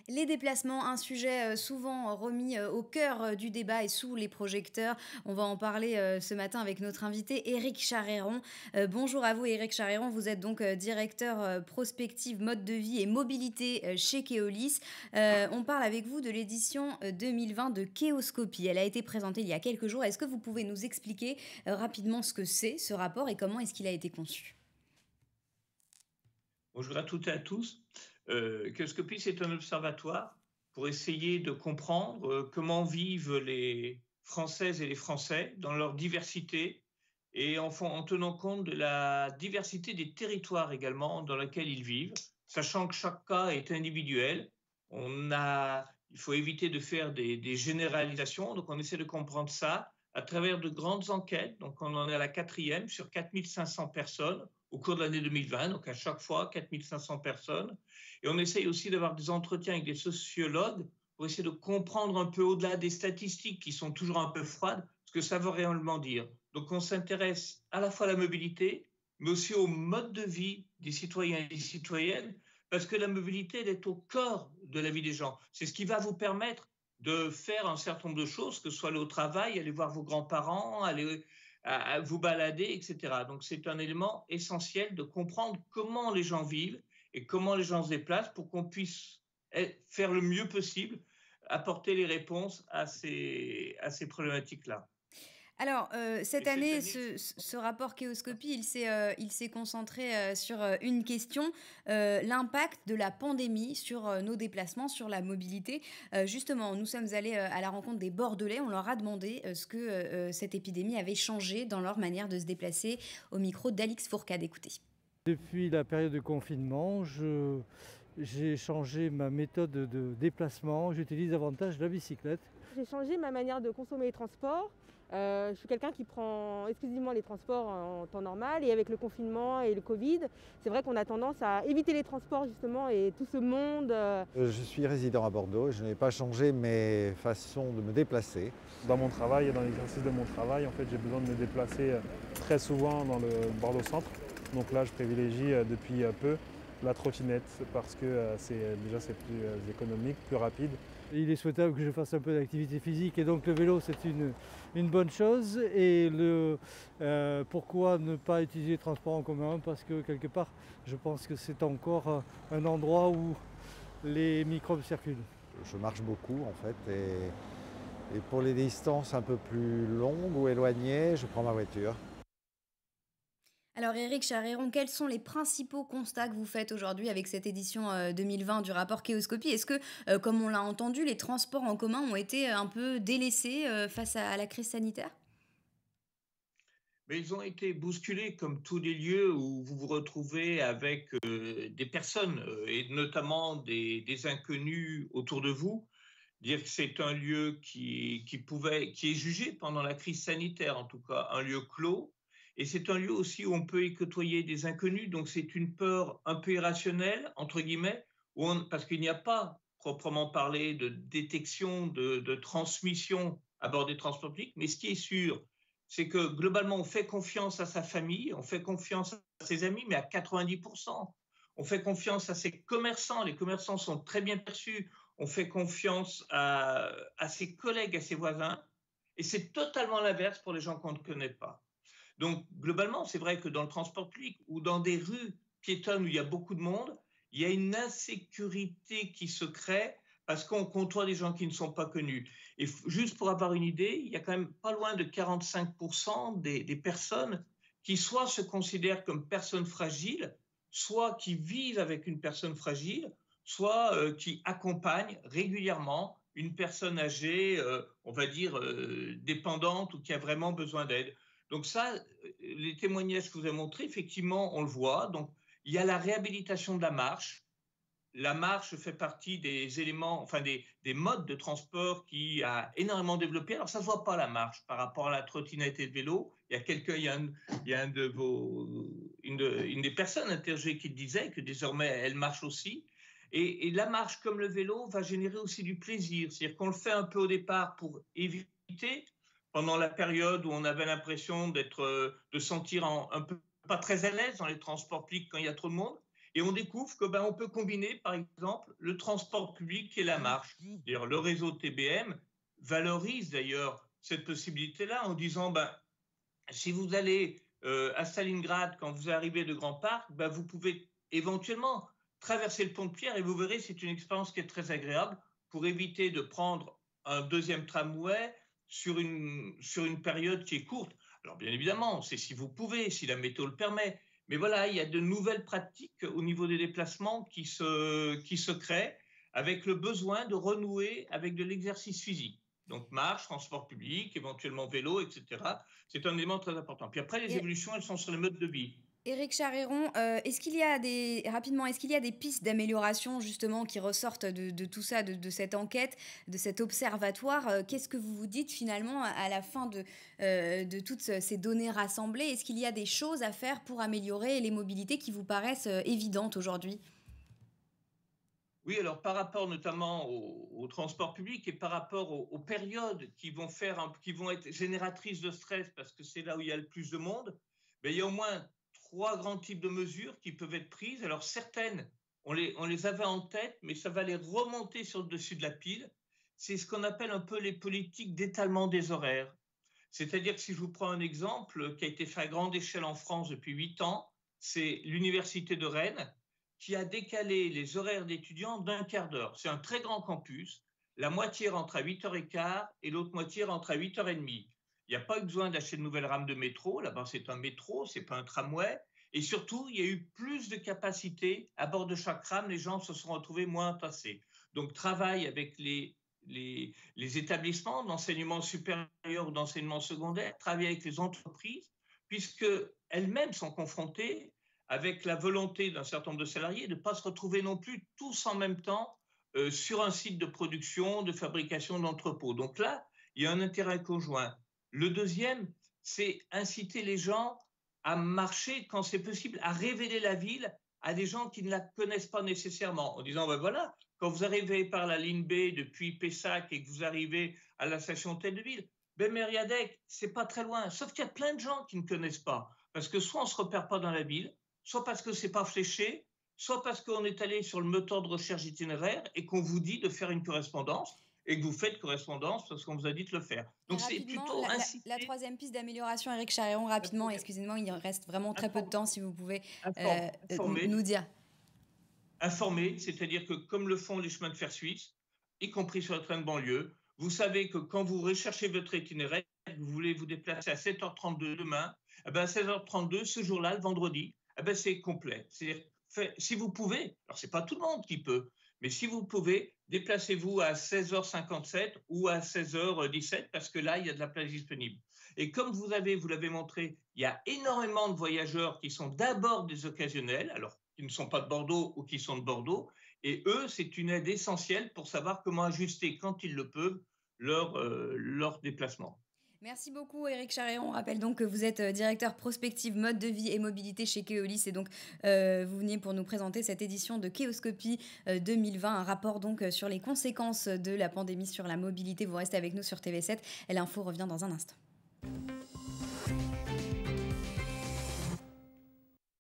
Les déplacements, un sujet souvent remis au cœur du débat et sous les projecteurs. On va en parler ce matin avec notre invité Éric Charéron. Bonjour à vous Éric Charéron, vous êtes donc directeur prospective mode de vie et mobilité chez Keolis. On parle avec vous de l'édition 2020 de Kéoscopie. Elle a été présentée il y a quelques jours. Est-ce que vous pouvez nous expliquer rapidement ce que c'est ce rapport et comment est-ce qu'il a été conçu? Bonjour à toutes et à tous. Kéoscopie, c'est un observatoire pour essayer de comprendre comment vivent les Françaises et les Français dans leur diversité et en tenant compte de la diversité des territoires également dans lesquels ils vivent, sachant que chaque cas est individuel. Il faut éviter de faire des généralisations, donc on essaie de comprendre ça à travers de grandes enquêtes. Donc on en est à la quatrième sur 4500 personnes au cours de l'année 2020, donc à chaque fois 4500 personnes. Et on essaye aussi d'avoir des entretiens avec des sociologues pour essayer de comprendre un peu au-delà des statistiques qui sont toujours un peu froides, ce que ça veut réellement dire. Donc on s'intéresse à la fois à la mobilité, mais aussi au mode de vie des citoyens et des citoyennes, parce que la mobilité, elle est au cœur de la vie des gens. C'est ce qui va vous permettre de faire un certain nombre de choses, que ce soit aller au travail, aller voir vos grands-parents, aller à vous balader, etc. Donc c'est un élément essentiel de comprendre comment les gens vivent et comment les gens se déplacent pour qu'on puisse faire le mieux possible, apporter les réponses à ces problématiques-là. Alors, Et cette cette année, année, ce rapport Kéoscopie, il s'est concentré sur une question, l'impact de la pandémie sur nos déplacements, sur la mobilité. Justement, nous sommes allés à la rencontre des Bordelais. On leur a demandé ce que cette épidémie avait changé dans leur manière de se déplacer. Au micro d'Alix Fourcade, écoutez. Depuis la période de confinement, j'ai changé ma méthode de déplacement. J'utilise davantage la bicyclette. J'ai changé ma manière de consommer les transports. Je suis quelqu'un qui prend exclusivement les transports en temps normal et avec le confinement et le Covid, c'est vrai qu'on a tendance à éviter les transports justement et tout ce monde. Je suis résident à Bordeaux, je n'ai pas changé mes façons de me déplacer. Dans mon travail et dans l'exercice de mon travail, en fait, j'ai besoin de me déplacer très souvent dans le Bordeaux-Centre. Donc là, je privilégie depuis peu la trottinette parce que c'est plus économique, plus rapide. Il est souhaitable que je fasse un peu d'activité physique et donc le vélo c'est une bonne chose. Et pourquoi ne pas utiliser les transports en commun? Parce que quelque part je pense que c'est encore un endroit où les microbes circulent. Je marche beaucoup en fait et pour les distances un peu plus longues ou éloignées, je prends ma voiture. Alors Éric Charéron, quels sont les principaux constats que vous faites aujourd'hui avec cette édition 2020 du rapport Kéoscopie? Est-ce que, comme on l'a entendu, les transports en commun ont été un peu délaissés face à la crise sanitaire? Mais ils ont été bousculés comme tous les lieux où vous vous retrouvez avec des personnes et notamment des inconnus autour de vous. Dire que c'est un lieu qui est jugé pendant la crise sanitaire, en tout cas, un lieu clos. Et c'est un lieu aussi où on peut y côtoyer des inconnus. Donc c'est une peur un peu irrationnelle, entre guillemets, parce qu'il n'y a pas proprement parlé de détection, de transmission à bord des transports publics. Mais ce qui est sûr, c'est que globalement, on fait confiance à sa famille, on fait confiance à ses amis, mais à 90%. On fait confiance à ses commerçants, les commerçants sont très bien perçus. On fait confiance à ses collègues, à ses voisins. Et c'est totalement l'inverse pour les gens qu'on ne connaît pas. Donc, globalement, c'est vrai que dans le transport public ou dans des rues piétonnes où il y a beaucoup de monde, il y a une insécurité qui se crée parce qu'on côtoie des gens qui ne sont pas connus. Et juste pour avoir une idée, il y a quand même pas loin de 45% des personnes qui soit se considèrent comme personnes fragiles, soit qui vivent avec une personne fragile, soit qui accompagnent régulièrement une personne âgée, on va dire dépendante ou qui a vraiment besoin d'aide. Donc ça, les témoignages que je vous ai montrés, effectivement, on le voit. Donc il y a la réhabilitation de la marche. La marche fait partie des éléments, enfin des modes de transport qui a énormément développé. Alors ça ne se voit pas la marche par rapport à la trottinette et le vélo. Il y a quelqu'un, il y a une des personnes interrogées qui disait que désormais elle marche aussi. Et la marche comme le vélo va générer aussi du plaisir. C'est-à-dire qu'on le fait un peu au départ pour éviter, pendant la période où on avait l'impression de sentir un peu pas très à l'aise dans les transports publics quand il y a trop de monde. Et on découvre que on peut combiner, par exemple, le transport public et la marche. D'ailleurs, le réseau TBM valorise d'ailleurs cette possibilité-là en disant, si vous allez à Stalingrad, quand vous arrivez de Grand Parc, vous pouvez éventuellement traverser le pont de Pierre et vous verrez, c'est une expérience qui est très agréable pour éviter de prendre un deuxième tramway sur une période qui est courte. Alors bien évidemment, c'est si vous pouvez, si la météo le permet. Mais voilà, il y a de nouvelles pratiques au niveau des déplacements qui se créent avec le besoin de renouer avec de l'exercice physique. Donc marche, transport public, éventuellement vélo, etc. C'est un élément très important. Puis après, les évolutions, elles sont sur les modes de vie. Éric Charéron, est-ce qu'il y a des pistes d'amélioration justement qui ressortent de tout ça, de cette enquête, de cet observatoire? Qu'est-ce que vous vous dites finalement à la fin de toutes ces données rassemblées? Est-ce qu'il y a des choses à faire pour améliorer les mobilités qui vous paraissent évidentes aujourd'hui? Oui, alors par rapport notamment au transport public et par rapport aux périodes qui vont être génératrices de stress parce que c'est là où il y a le plus de monde, il y a au moins 3 grands types de mesures qui peuvent être prises. Alors certaines, on les avait en tête, mais ça va les remonter sur le dessus de la pile. C'est ce qu'on appelle un peu les politiques d'étalement des horaires. C'est-à-dire que si je vous prends un exemple qui a été fait à grande échelle en France depuis 8 ans, c'est l'Université de Rennes qui a décalé les horaires d'étudiants d'un quart d'heure. C'est un très grand campus. La moitié rentre à 8h15 et l'autre moitié rentre à 8h30. Il n'y a pas besoin d'acheter de nouvelles rames de métro. Là-bas, c'est un métro, ce n'est pas un tramway. Et surtout, il y a eu plus de capacité à bord de chaque rame. Les gens se sont retrouvés moins entassés. Donc, travail avec les établissements d'enseignement supérieur ou d'enseignement secondaire, travailler avec les entreprises, puisque elles-mêmes sont confrontées avec la volonté d'un certain nombre de salariés de ne pas se retrouver non plus tous en même temps sur un site de production, de fabrication, d'entrepôt. Donc là, il y a un intérêt conjoint. Le deuxième, c'est inciter les gens à marcher quand c'est possible, à révéler la ville à des gens qui ne la connaissent pas nécessairement, en disant, voilà, quand vous arrivez par la ligne B depuis Pessac et que vous arrivez à la station telle de ville, Mériadec, c'est pas très loin, sauf qu'il y a plein de gens qui ne connaissent pas, parce que soit on ne se repère pas dans la ville, soit parce que c'est pas fléché, soit parce qu'on est allé sur le moteur de recherche itinéraire et qu'on vous dit de faire une correspondance et que vous faites correspondance parce qu'on vous a dit de le faire. Donc c'est plutôt la troisième piste d'amélioration, Éric Charéron, rapidement, excusez-moi, il reste vraiment très peu de temps, si vous pouvez nous dire. Informer, c'est-à-dire que comme le font les chemins de fer suisses, y compris sur le train de banlieue, vous savez que quand vous recherchez votre itinéraire, vous voulez vous déplacer à 7h32 demain, à 16h32 ce jour-là, le vendredi, c'est complet. C'est-à-dire, si vous pouvez, alors c'est pas tout le monde qui peut, mais si vous pouvez, déplacez-vous à 16h57 ou à 16h17 parce que là, il y a de la place disponible. Et comme vous l'avez montré, il y a énormément de voyageurs qui sont d'abord des occasionnels, alors qui ne sont pas de Bordeaux ou qui sont de Bordeaux, et eux, c'est une aide essentielle pour savoir comment ajuster, quand ils le peuvent, leur déplacement. Merci beaucoup Éric Charéron. On rappelle donc que vous êtes directeur prospective mode de vie et mobilité chez Keolis et donc vous veniez pour nous présenter cette édition de Kéoscopie 2020, un rapport donc sur les conséquences de la pandémie sur la mobilité. Vous restez avec nous sur TV7 et l'info revient dans un instant.